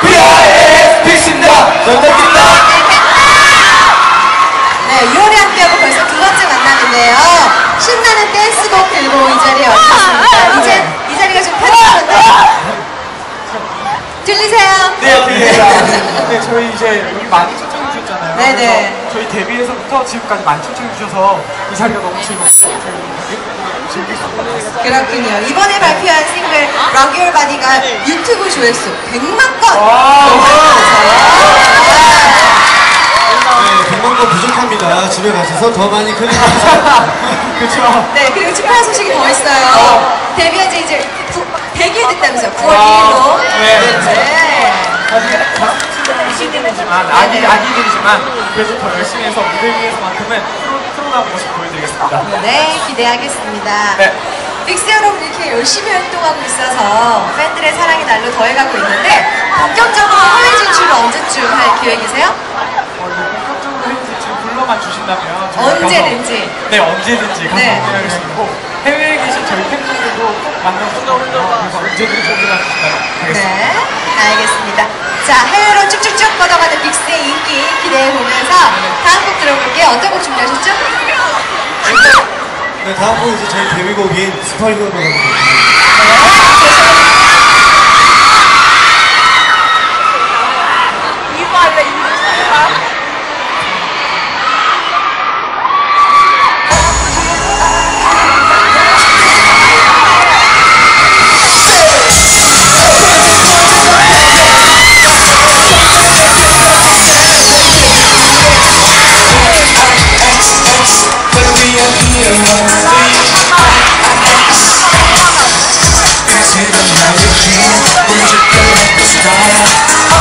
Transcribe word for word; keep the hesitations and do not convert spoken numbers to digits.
비아이에스 픽스입니다. 전달입니다. 네, 유월에 함께하고 벌써 두 번째 만남인데요. 신나는 댄스곡 들고 이 자리에 왔습니다. 이제 이 자리가 좀 편해졌는데 들리세요? 네, 들립니다. 네, 저희 이제 여기 많이 초청해 주셨잖아요. 네네. 그래서 저희 데뷔에서부터 지금까지 많이 초청해 주셔서 이 자리가 너무 즐겁고 즐길 수 있어요. 그렇군요. 이번에 발표한 싱글 Rock Your Body가 유튜브 조회수 백만 건! 네, 백만 건 부족합니다. 집에 가셔서 더 많이 클릭하세요. 그렇죠. 네, 그리고 축하할 소식이 더 있어요. 데뷔한 지 이제 백 일 됐다면서요. 구월 이 일로. 네. 네. 사실 시즌이지만 아기, 아기들이지만 그래서 더 열심히 해서 무대 위에서만큼은 프로그램 모습 보여드리겠습니다. 네, 기대하겠습니다. 네. 빅스 여러분 이렇게 열심히 활동하고 있어서 팬들의 사랑이 날로 더해가고 있는데 본격적으로 해외 진출을 언제쯤 할 계획이세요? 어, 본격적으로 해외 진출 불러만 주신다면 저희가 언제든지. 가서, 네, 언제든지 가서 네. 공연할 수 있고 해외에 계신 저희 팬분들도 꼭 만나보고 그래서 언제든지 초대해 주신다면 하겠습니다. 네, 알겠습니다. 자, 해외로 쭉쭉쭉 뻗어가는 빅스의 인기 기대해보면서 다음 곡 들어볼게요. 어떤 곡 준비하셨죠? 네, 다음 곡은 이제 저희 데뷔곡인 슈퍼히어로가 됩니다. 이거 할래, 이거 It's hidden how you can. Won't you go like the star?